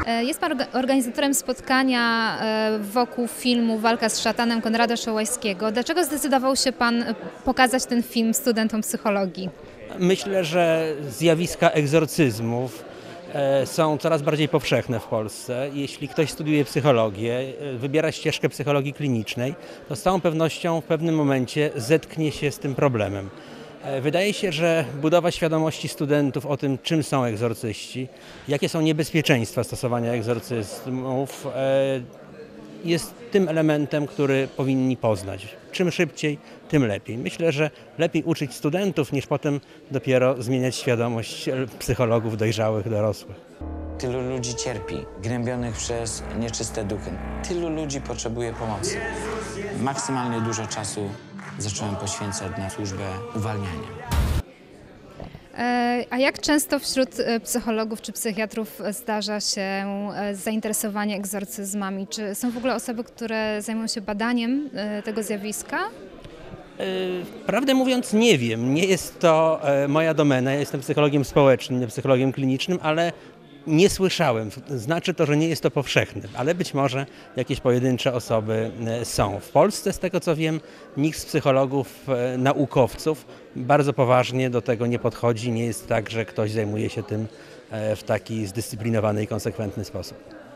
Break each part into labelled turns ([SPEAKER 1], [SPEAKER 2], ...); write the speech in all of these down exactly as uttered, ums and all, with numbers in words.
[SPEAKER 1] Jest pan organizatorem spotkania wokół filmu Walka z szatanem Konrada Szołajskiego. Dlaczego zdecydował się pan pokazać ten film studentom psychologii?
[SPEAKER 2] Myślę, że zjawiska egzorcyzmów są coraz bardziej powszechne w Polsce. Jeśli ktoś studiuje psychologię, wybiera ścieżkę psychologii klinicznej, to z całą pewnością w pewnym momencie zetknie się z tym problemem. Wydaje się, że budowa świadomości studentów o tym, czym są egzorcyści, jakie są niebezpieczeństwa stosowania egzorcyzmów, jest tym elementem, który powinni poznać. Czym szybciej, tym lepiej. Myślę, że lepiej uczyć studentów, niż potem dopiero zmieniać świadomość psychologów dojrzałych, dorosłych.
[SPEAKER 3] Tylu ludzi cierpi, gnębionych przez nieczyste duchy. Tylu ludzi potrzebuje pomocy. Maksymalnie dużo czasu zacząłem poświęcać na służbę uwalniania.
[SPEAKER 1] A jak często wśród psychologów czy psychiatrów zdarza się zainteresowanie egzorcyzmami? Czy są w ogóle osoby, które zajmują się badaniem tego zjawiska?
[SPEAKER 2] Prawdę mówiąc, nie wiem. Nie jest to moja domena. Ja jestem psychologiem społecznym, nie psychologiem klinicznym, ale nie słyszałem. Znaczy to, że nie jest to powszechne, ale być może jakieś pojedyncze osoby są. W Polsce, z tego co wiem, nikt z psychologów, naukowców bardzo poważnie do tego nie podchodzi. Nie jest tak, że ktoś zajmuje się tym w taki zdyscyplinowany i konsekwentny sposób.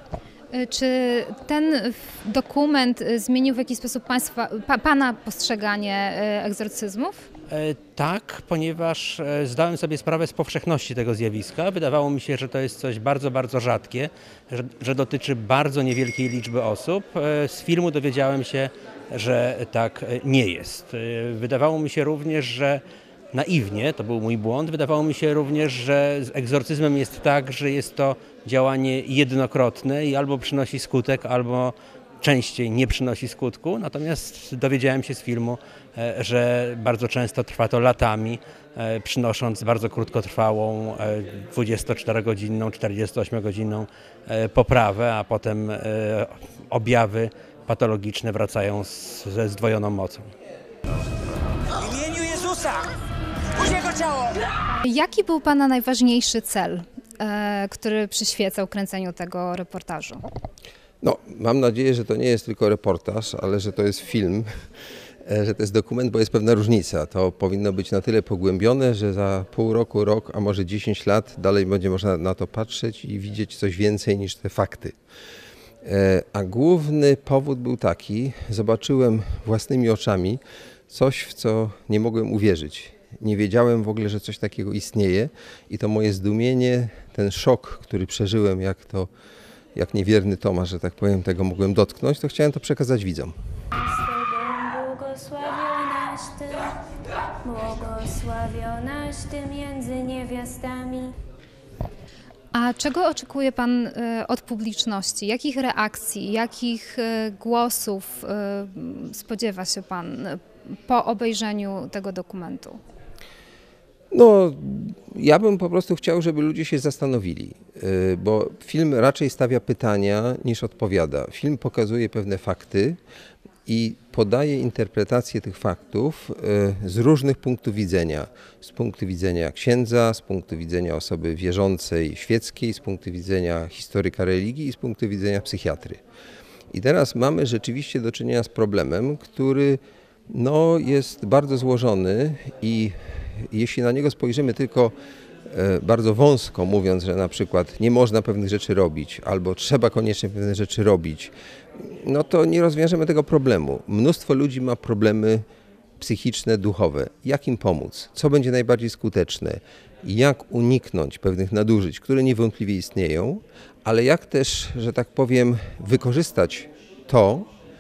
[SPEAKER 1] Czy ten dokument zmienił w jakiś sposób państwa, pa, pana postrzeganie egzorcyzmów?
[SPEAKER 2] Tak, ponieważ zdałem sobie sprawę z powszechności tego zjawiska. Wydawało mi się, że to jest coś bardzo, bardzo rzadkie, że, że dotyczy bardzo niewielkiej liczby osób. Z filmu dowiedziałem się, że tak nie jest. Wydawało mi się również, że naiwnie, to był mój błąd, wydawało mi się również, że z egzorcyzmem jest tak, że jest to działanie jednokrotne i albo przynosi skutek, albo częściej nie przynosi skutku, natomiast dowiedziałem się z filmu, że bardzo często trwa to latami, przynosząc bardzo krótkotrwałą, dwudziestoczterogodzinną, czterdziestoośmiogodzinną poprawę, a potem objawy patologiczne wracają ze zdwojoną mocą.
[SPEAKER 4] W imieniu Jezusa! Puść jego ciało!
[SPEAKER 1] Jaki był pana najważniejszy cel, który przyświecał kręceniu tego reportażu?
[SPEAKER 5] No, mam nadzieję, że to nie jest tylko reportaż, ale że to jest film, że to jest dokument, bo jest pewna różnica. To powinno być na tyle pogłębione, że za pół roku, rok, a może dziesięć lat dalej będzie można na to patrzeć i widzieć coś więcej niż te fakty. A główny powód był taki, zobaczyłem własnymi oczami coś, w co nie mogłem uwierzyć. Nie wiedziałem w ogóle, że coś takiego istnieje i to moje zdumienie, ten szok, który przeżyłem, jak to jak niewierny Tomasz, że tak powiem, tego mogłem dotknąć, to chciałem to przekazać widzom.
[SPEAKER 6] Błogosławionaś Ty, błogosławionaś Ty między niewiastami.
[SPEAKER 1] A czego oczekuje pan od publiczności? Jakich reakcji, jakich głosów spodziewa się pan po obejrzeniu tego dokumentu?
[SPEAKER 5] No, ja bym po prostu chciał, żeby ludzie się zastanowili, bo film raczej stawia pytania niż odpowiada. Film pokazuje pewne fakty i podaje interpretację tych faktów z różnych punktów widzenia. Z punktu widzenia księdza, z punktu widzenia osoby wierzącej, świeckiej, z punktu widzenia historyka religii i z punktu widzenia psychiatry. I teraz mamy rzeczywiście do czynienia z problemem, który no, jest bardzo złożony i jeśli na niego spojrzymy tylko bardzo wąsko, mówiąc, że na przykład nie można pewnych rzeczy robić albo trzeba koniecznie pewne rzeczy robić, no to nie rozwiążemy tego problemu. Mnóstwo ludzi ma problemy psychiczne, duchowe. Jak im pomóc? Co będzie najbardziej skuteczne? Jak uniknąć pewnych nadużyć, które niewątpliwie istnieją, ale jak też, że tak powiem, wykorzystać to,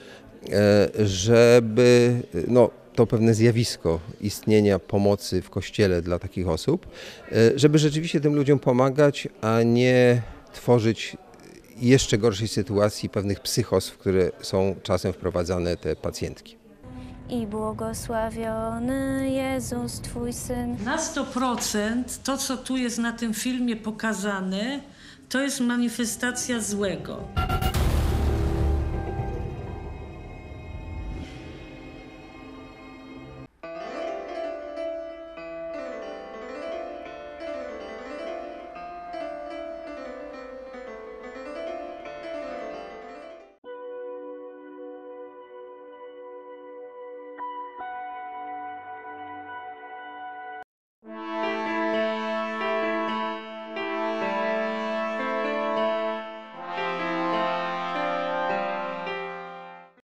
[SPEAKER 5] żeby no, to pewne zjawisko istnienia pomocy w Kościele dla takich osób, żeby rzeczywiście tym ludziom pomagać, a nie tworzyć jeszcze gorszej sytuacji pewnych psychos, w które są czasem wprowadzane te pacjentki.
[SPEAKER 6] I błogosławiony Jezus, Twój Syn.
[SPEAKER 7] Na sto procent to, co tu jest na tym filmie pokazane, to jest manifestacja złego.